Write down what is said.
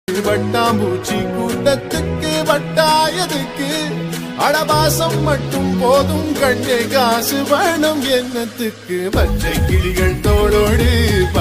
வட்டாம்பூச்சி கூட்டத்துக்கு வட்டாயதுக்கு அடபாசம் மட்டும் போதும் கண்ணே காசு வேணும் என்னத்துக்கு பச்சை கிளிகள் தோளோடு